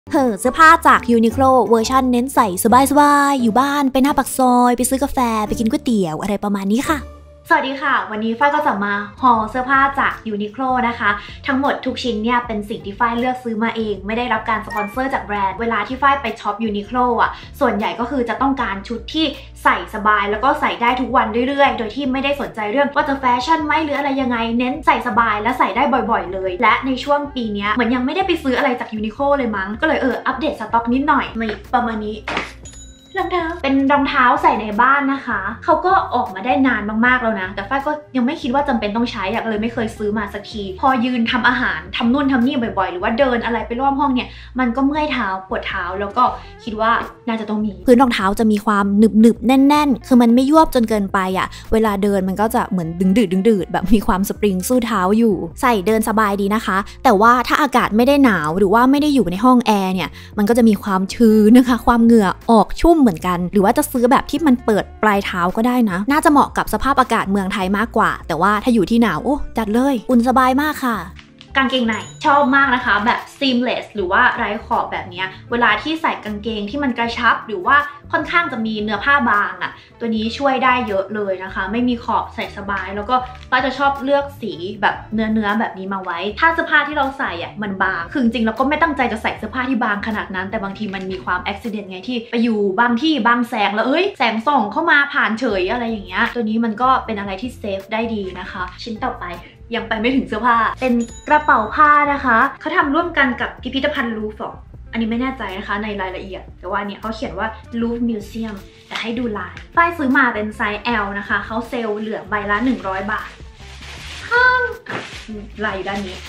เสื้อผ้าจากยูนิโคลเวอร์ชันเน้นใส่สบายๆอยู่บ้านไปหน้าปากซอยไปซื้อกาแฟไปกินก๋วยเตี๋ยวอะไรประมาณนี้ค่ะสวัสดีค่ะวันนี้ฝ้ายก็จะมาฮอลเสื้อผ้าจากยูนิโคลนะคะทั้งหมดทุกชิ้นเนี่ยเป็นสิ่งที่ฝ้ายเลือกซื้อมาเองไม่ได้รับการสปอนเซอร์จากแบรนด์เวลาที่ฝ้ายไปช็อปยูนิโคลอ่ะส่วนใหญ่ก็คือจะต้องการชุดที่ใส่สบายแล้วก็ใส่ได้ทุกวันเรื่อยๆโดยที่ไม่ได้สนใจเรื่องว่าจะแฟชั่นไหมหรืออะไรยังไงเน้นใส่สบายและใส่ได้บ่อยๆเลยและในช่วงปีนี้เหมือนยังไม่ได้ไปซื้ออะไรจากยูนิโคลเลยมั้งก็เลยอัปเดตสต็อกนิดหน่อยมีประมาณนี้รองเท้าเป็นรองเท้าใส่ในบ้านนะคะเขาก็ออกมาได้นานมากๆแล้วนะแต่ฝ้ายก็ยังไม่คิดว่าจำเป็นต้องใช้เลยไม่เคยซื้อมาสักทีพอยืนทำอาหารทำนู่นทำนี่บ่อยๆหรือว่าเดินอะไรไปรอบห้องเนี่ยมันก็เมื่อยเท้าปวดเท้าแล้วก็คิดว่าน่าจะต้องมีพื้นรองเท้าจะมีความหนึบๆแน่นๆคือมันไม่ยวบจนเกินไปเวลาเดินมันก็จะเหมือนดึงดืดแบบมีความสปริงสู้เท้าอยู่ใส่เดินสบายดีนะคะแต่ว่าถ้าอากาศไม่ได้หนาวหรือว่าไม่ได้อยู่ในห้องแอร์เนี่ยมันก็จะมีความชื้นนะคะความเหงื่อออกชุ่มเหมือนกันหรือว่าจะซื้อแบบที่มันเปิดปลายเท้าก็ได้นะน่าจะเหมาะกับสภาพอากาศเมืองไทยมากกว่าแต่ว่าถ้าอยู่ที่หนาวจัดเลยอุ่นสบายมากค่ะกางเกงในชอบมากนะคะแบบ seamless หรือว่าไร้ขอบแบบนี้เวลาที่ใส่กางเกงที่มันกระชับหรือว่าค่อนข้างจะมีเนื้อผ้าบางตัวนี้ช่วยได้เยอะเลยนะคะไม่มีขอบใส่สบายแล้วก็ป้าจะชอบเลือกสีแบบเนื้อแบบนี้มาไว้ถ้าเสื้อผ้าที่เราใส่มันบางคือจริงๆเราก็ไม่ตั้งใจจะใส่เสื้อผ้าที่บางขนาดนั้นแต่บางทีมันมีความอุบิเหตุไงที่ไปอยู่บางที่บางแสงแล้วแสงส่องเข้ามาผ่านเฉยอะไรอย่างเงี้ยตัวนี้มันก็เป็นอะไรที่เซฟได้ดีนะคะชิ้นต่อไปยังไปไม่ถึงเสื้อผ้าเป็นกระเป๋าผ้านะคะเขาทำร่วมกันกับพิพิธภัณฑ์ลูฟร์อันนี้ไม่แน่ใจนะคะในรายละเอียดแต่ว่าเนี่ยเขาเขียนว่า Louvre Museum แต่ให้ดูลายฝ้ายซื้อมาเป็นไซส์ L นะคะเขาเซลล์เหลือใบละ100 บาทข้างลายด้านนี้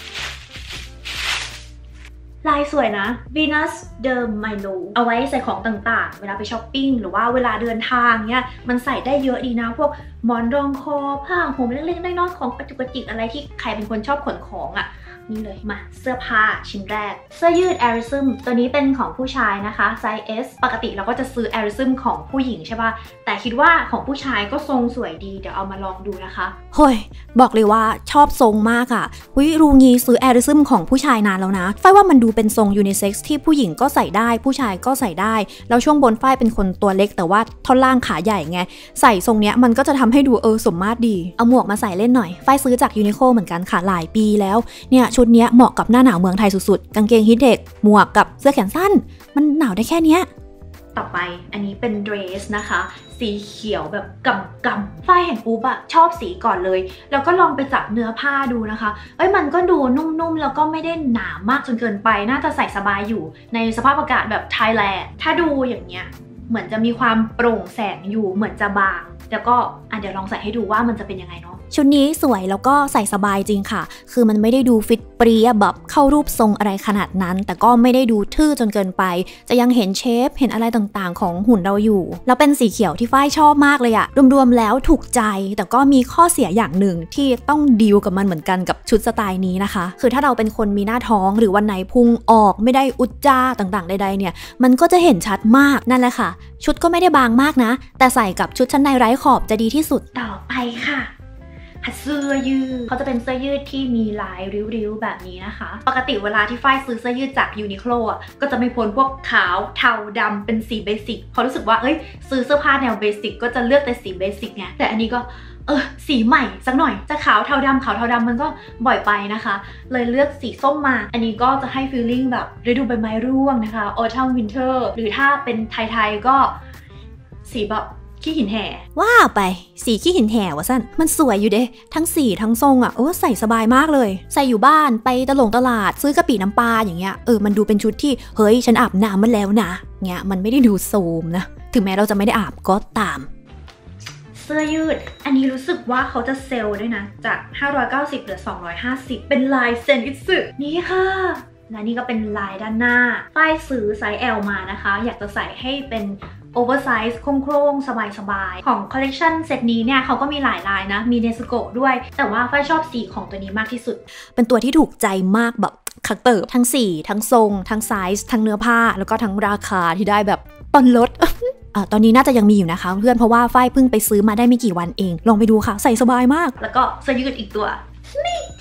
ลายสวยนะ Venus de Milo เอาไว้ใส่ของต่างๆเวลาไปช้อปปิ้งหรือว่าเวลาเดินทางเนี่ยมันใส่ได้เยอะดีนะพวกหมอนรองคอผ้าห่มเล็กๆน้อยๆของปัจจุบันอะไรที่ใครเป็นคนชอบขนของนี่เลยมาเสื้อผ้าชิ้นแรกเสื้อยืด Arism ตัวนี้เป็นของผู้ชายนะคะไซส์ S ปกติเราก็จะซื้อ Arism ของผู้หญิงใช่ป่ะแต่คิดว่าของผู้ชายก็ทรงสวยดีเดี๋ยวเอามาลองดูนะคะเฮ้ยบอกเลยว่าชอบทรงมากรูงี้ซื้อ Arism ของผู้ชายนานแล้วนะฝ้ายว่ามันดูเป็นทรงยูนิเซ็กซ์ที่ผู้หญิงก็ใส่ได้ผู้ชายก็ใส่ได้แล้วช่วงบนฝ้ายเป็นคนตัวเล็กแต่ว่าท่อนล่างขาใหญ่ไงใส่ทรงเนี้ยมันก็จะทำให้ดูสมมาตรดีเอาหมวกมาใส่เล่นหน่อยฝ้ายซื้อจากยูนิโคลเหมือนกันค่ะหลายปีแล้วเนี่ยชุดเนี้ยเหมาะกับหน้าหนาวเมืองไทยสุดๆกางเกงฮิตเทคหมวกกับเสื้อแขนสั้นมันหนาวได้แค่เนี้ยต่อไปอันนี้เป็นเดรสนะคะสีเขียวแบบกำฝ้ายเห็นปุ๊บชอบสีก่อนเลยแล้วก็ลองไปจับเนื้อผ้าดูนะคะมันก็ดูนุ่มๆแล้วก็ไม่ได้หนามากจนเกินไปน่าจะใส่สบายอยู่ในสภาพอากาศแบบไทยแลนด์ถ้าดูอย่างเงี้ยเหมือนจะมีความโปร่งแสงอยู่เหมือนจะบางแล้วก็เดี๋ยวลองใส่ให้ดูว่ามันจะเป็นยังไงเนาะชุดนี้สวยแล้วก็ใส่สบายจริงค่ะคือมันไม่ได้ดูฟิตเปรี้ยแบบเข้ารูปทรงอะไรขนาดนั้นแต่ก็ไม่ได้ดูทื่อจนเกินไปจะยังเห็นเชฟเห็นอะไรต่างๆของหุ่นเราอยู่แล้วเป็นสีเขียวที่ฝ้ายชอบมากเลยรวมๆแล้วถูกใจแต่ก็มีข้อเสียอย่างหนึ่งที่ต้องดีลกับมันเหมือนกันกับชุดสไตล์นี้นะคะคือถ้าเราเป็นคนมีหน้าท้องหรือวันไหนพุงออกไม่ได้อุจจาต่างๆใดๆเนี่ยมันก็จะเห็นชัดมากนั่นแหละค่ะชุดก็ไม่ได้บางมากนะแต่ใส่กับชุดชั้นในไร้ขอบจะดีที่สุดต่อไปค่ะเสื้อยืดเขาจะเป็นเสื้อยืดที่มีลายริ้วๆแบบนี้นะคะปกติเวลาที่ฝ้ายซื้อเสื้อยืดจากยูนิโคลก็จะไม่พ้นพวกขาวเทาดำเป็นสีเบสิกเพราะรู้สึกว่าซื้อเสื้อผ้าแนวเบสิกก็จะเลือกแต่สีเบสิกไงแต่อันนี้ก็สีใหม่สักหน่อยจะขาวเทาดำมันก็บ่อยไปนะคะเลยเลือกสีส้มมาอันนี้ก็จะให้ฟีลลิ่งแบบฤดูใบไม้ร่วงนะคะ Autumn Winter หรือถ้าเป็นไทยๆก็สีแบบขี้หินแห่ว่าไปสีขี้หินแห่วะสั้นมันสวยอยู่เด้ทั้งสีทั้งทรงใส่สบายมากเลยใส่อยู่บ้านไปตลาดซื้อกะปิน้ำปลาอย่างเงี้ยมันดูเป็นชุดที่เฮ้ยฉันอาบน้ำมาแล้วนะเงี้ยมันไม่ได้ดูโซมนะถึงแม้เราจะไม่ได้อาบก็ตามเสื้อยืดอันนี้รู้สึกว่าเขาจะเซลล์ด้วยนะจาก590เหลือ250เป็นลายเซนอิสึนี่ค่ะและนี่ก็เป็นลายด้านหน้าฝ้ายซื้อไซส์ L มานะคะอยากจะใส่ให้เป็นโอเวอร์ไซส์โคร่งๆสบายๆของคอลเลกชันเซตนี้เนี่ยเขาก็มีหลายลายนะมีเนสโกะด้วยแต่ว่าฝ้ายชอบสีของตัวนี้มากที่สุดเป็นตัวที่ถูกใจมากแบบคักเติบทั้งสีทั้งทรงทั้งไซส์ทั้งเนื้อผ้าแล้วก็ทั้งราคาที่ได้แบบตอนลด ตอนนี้น่าจะยังมีอยู่นะคะเพื่อนเพราะว่าฝ้ายเพิ่งไปซื้อมาได้ไม่กี่วันเองลองไปดูค่ะใส่สบายมากแล้วก็เสื้อยืดอีกตัวนี่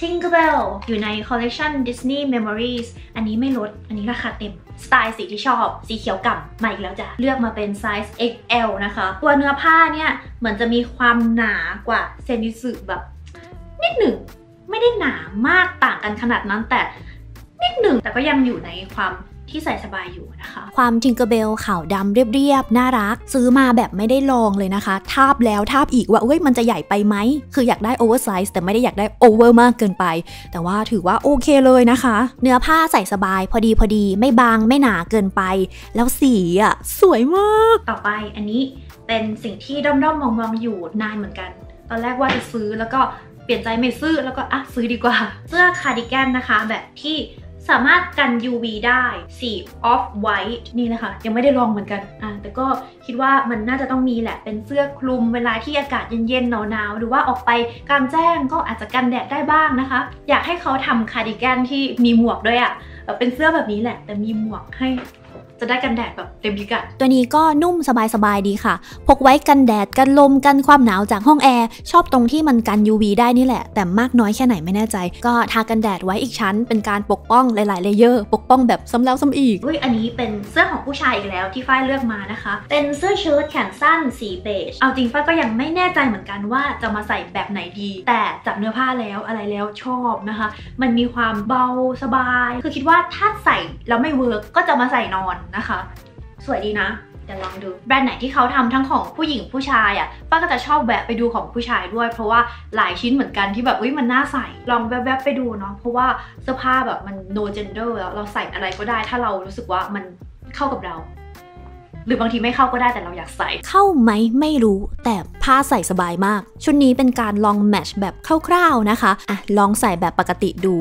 Tinkerbell อยู่ใน collection Disney Memories อันนี้ไม่ลดอันนี้ราคาเต็มสไตล์สีที่ชอบสีเขียวก่ำมาอีกแล้วจ้ะเลือกมาเป็นไซส์ XL นะคะตัวเนื้อผ้าเนี่ยเหมือนจะมีความหนากว่าเซนิสึแบบนิดหนึ่งไม่ได้หนามากต่างกันขนาดนั้นแต่นิดหนึ่งแต่ก็ยังอยู่ในความที่ใส่สบายอยู่นะคะความ Tinkerbell ขาวดำเรียบๆน่ารักซื้อมาแบบไม่ได้ลองเลยนะคะทาบแล้วทาบอีกว่ามันจะใหญ่ไปไหมคืออยากได้โอเวอร์ไซส์แต่ไม่ได้อยากได้โอเวอร์มากเกินไปแต่ว่าถือว่าโอเคเลยนะคะเนื้อผ้าใส่สบายพอดีไม่บางไม่หนาเกินไปแล้วสีอ่ะสวยมากต่อไปอันนี้เป็นสิ่งที่ด้อมๆมองอยู่นานเหมือนกันตอนแรกว่าจะซื้อแล้วก็เปลี่ยนใจไม่ซื้อแล้วก็ซื้อดีกว่าเสื้อคาร์ดิแกนนะคะแบบที่สามารถกัน UV ได้สี off white นี่นะคะยังไม่ได้ลองเหมือนกันแต่ก็คิดว่ามันน่าจะต้องมีแหละเป็นเสื้อคลุมเวลาที่อากาศเย็นๆหนาวๆหรือว่าออกไปกลางแจ้งก็อาจจะกันแดดได้บ้างนะคะอยากให้เขาทำคาร์ดิแกนที่มีหมวกด้วยเป็นเสื้อแบบนี้แหละแต่มีหมวกให้จะได้กันแดดแบบเต็มพิกัดตัวนี้ก็นุ่มสบายดีค่ะพกไว้กันแดดกันลมกันความหนาวจากห้องแอร์ชอบตรงที่มันกัน UV ได้นี่แหละแต่มากน้อยแค่ไหนไม่แน่ใจก็ทากันแดดไว้อีกชั้นเป็นการปกป้องหลายๆเลเยอร์ปกป้องแบบซ้ำแล้วซ้ำอีกอันนี้เป็นเสื้อของผู้ชายอีกแล้วที่ฝ้ายเลือกมานะคะเป็นเสื้อเชิ้ตแขนสั้นสีเบจเอาจริงฝ้ายก็ยังไม่แน่ใจเหมือนกันว่าจะมาใส่แบบไหนดีแต่จากเนื้อผ้าแล้วอะไรแล้วชอบนะคะมันมีความเบาสบายคือคิดว่าถ้าใส่แล้วไม่เวิร์กก็จะมาใส่นอนนะคะสวยดีนะเดี๋ยวลองดูแบรนด์ไหนที่เขาทำทั้งของผู้หญิงผู้ชายป้าก็จะชอบแวะไปดูของผู้ชายด้วยเพราะว่าหลายชิ้นเหมือนกันที่แบบมันน่าใส่ลองแวะไปดูเนาะเพราะว่าเสื้อผ้าแบบมัน no gender แล้วเราใส่อะไรก็ได้ถ้าเรารู้สึกว่ามันเข้ากับเราหรือบางทีไม่เข้าก็ได้แต่เราอยากใส่เข้าไหมไม่รู้แต่ผ้าใส่สบายมากชุดนี้เป็นการลองแมทช์แบบคร่าวๆนะคะลองใส่แบบปกติดู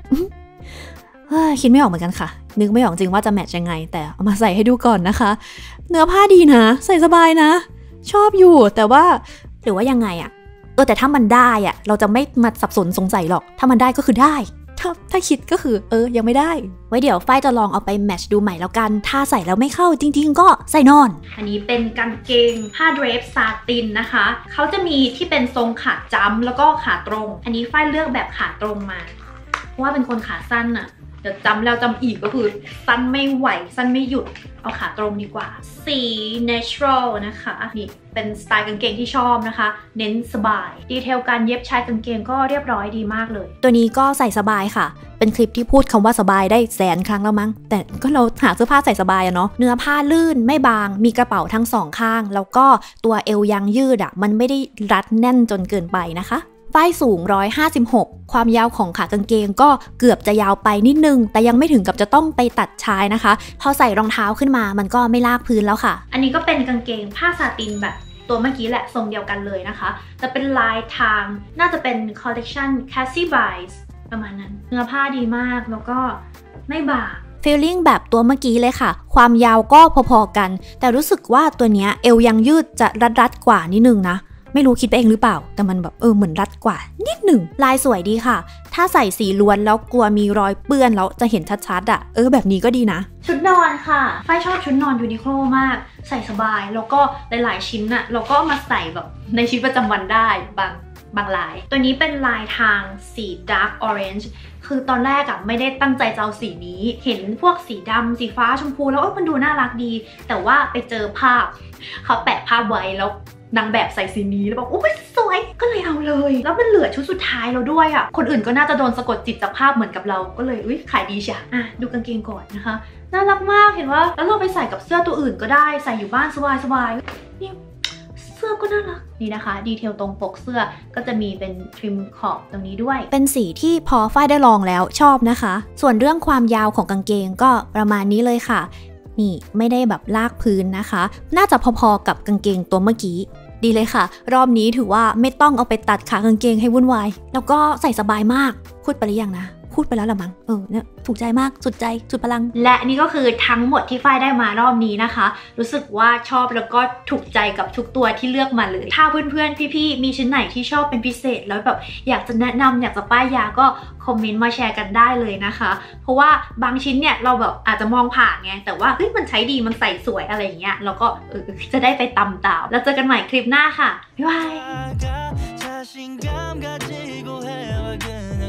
คิดไม่ออกเหมือนกันค่ะนึกไม่ออกจริงว่าจะแมทช์ยังไงแต่เอามาใส่ให้ดูก่อนนะคะเนื้อผ้าดีนะใส่สบายนะชอบอยู่แต่ว่าหรือว่ายังไงแต่ถ้ามันได้เราจะไม่มาสับสนสงสัยหรอกถ้ามันได้ก็คือได้ถ้าคิดก็คือยังไม่ได้ไว้เดี๋ยวฝ้ายจะลองเอาไปแมทช์ดูใหม่แล้วกันถ้าใส่แล้วไม่เข้าจริงๆก็ใส่นอนอันนี้เป็นกางเกงผ้าเดรปซาตินนะคะเขาจะมีที่เป็นทรงขาจ้ำแล้วก็ขาตรงอันนี้ฝ้ายเลือกแบบขาตรงมาเพราะว่าเป็นคนขาสั้นเดี๋ยวจำแล้วจำอีกก็คือสั้นไม่ไหวสั้นไม่หยุดเอาขาตรงดีกว่าสี natural นะคะนี่เป็นสไตล์กางเกงที่ชอบนะคะเน้นสบายดีเทลการเย็บชายกางเกงก็เรียบร้อยดีมากเลยตัวนี้ก็ใส่สบายค่ะเป็นคลิปที่พูดคำว่าสบายได้แสนครั้งแล้วมั้งแต่ก็เราหาเสื้อผ้าใส่สบายเนาะเนื้อผ้าลื่นไม่บางมีกระเป๋าทั้งสองข้างแล้วก็ตัวเอวยางยืดมันไม่ได้รัดแน่นจนเกินไปนะคะฝ้ายสูง156ความยาวของขากางเกงก็เกือบจะยาวไปนิดนึงแต่ยังไม่ถึงกับจะต้องไปตัดชายนะคะพอใส่รองเท้าขึ้นมามันก็ไม่ลากพื้นแล้วค่ะอันนี้ก็เป็นกางเกงผ้าซาตินแบบตัวเมื่อกี้แหละทรงเดียวกันเลยนะคะแต่เป็นลายทางน่าจะเป็น collection Cassie Buys ประมาณนั้นเนื้อผ้าดีมากแล้วก็ไม่บางฟีลลิ่งแบบตัวเมื่อกี้เลยค่ะความยาวก็พอๆกันแต่รู้สึกว่าตัวเนี้ยเอวยังยืดจะรัดกว่านิดนึงนะไม่รู้คิดไปเองหรือเปล่าแต่มันแบบเหมือนรัดกว่านิดหนึ่งลายสวยดีค่ะถ้าใส่สีล้วนแล้วกลัวมีรอยเปื้อนแล้วจะเห็นชัดๆแบบนี้ก็ดีนะชุดนอนค่ะฝ้ายชอบชุดนอนยูนิโคลมากใส่สบายแล้วก็หลายๆชิ้นเราก็มาใส่แบบในชีวิตประจำวันได้บางลายตัวนี้เป็นลายทางสี dark orange คือตอนแรกไม่ได้ตั้งใจจะเอาสีนี้เห็นพวกสีดำสีฟ้าชมพูแล้วมันดูน่ารักดีแต่ว่าไปเจอภาพเขาแปะภาพไว้แล้วนางแบบใส่สีนี้แล้วบอกโอ้ยสวยก็เลยเอาเลยแล้วมันเหลือชุดสุดท้ายเราด้วยคนอื่นก็น่าจะโดนสะกดจิตจากภาพเหมือนกับเราก็เลยขายดีใช่ดูกางเกงก่อนนะคะน่ารักมากเห็นว่าแล้วเราไปใส่กับเสื้อตัวอื่นก็ได้ใส่อยู่บ้านสบายๆนี่เสื้อก็น่ารักนี่นะคะดีเทลตรงปกเสื้อก็จะมีเป็นทริมขอบตรงนี้ด้วยเป็นสีที่พอฝ้ายได้ลองแล้วชอบนะคะส่วนเรื่องความยาวของกางเกงก็ประมาณนี้เลยค่ะนี่ไม่ได้แบบลากพื้นนะคะน่าจะพอๆกับกางเกงตัวเมื่อกี้ดีเลยค่ะรอบนี้ถือว่าไม่ต้องเอาไปตัดขากางเกงให้วุ่นวายแล้วก็ใส่สบายมากพูดไปหรือยังนะพูดไปแล้วละมั้งเนี่ยถูกใจมากสุดใจสุดพลังและนี่ก็คือทั้งหมดที่ฝ้ายได้มารอบนี้นะคะรู้สึกว่าชอบแล้วก็ถูกใจกับทุกตัวที่เลือกมาเลยถ้าเพื่อนๆพี่ๆมีชิ้นไหนที่ชอบเป็นพิเศษแล้วแบบอยากจะแนะนำอยากจะป้ายยาก็คอมเมนต์มาแชร์กันได้เลยนะคะเพราะว่าบางชิ้นเนี่ยเราแบบอาจจะมองผ่านไงแต่ว่ามันใช้ดีมันใส่สวยอะไรอย่างเงี้ยเราก็จะได้ไปตามแล้วเจอกันใหม่คลิปหน้าค่ะบ๊ายบาย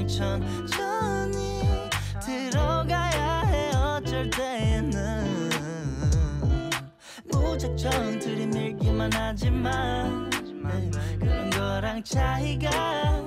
천천히 들어가야 해 어쩔 때에는 무작정 들이밀기만 하지만 그런 거랑 차이가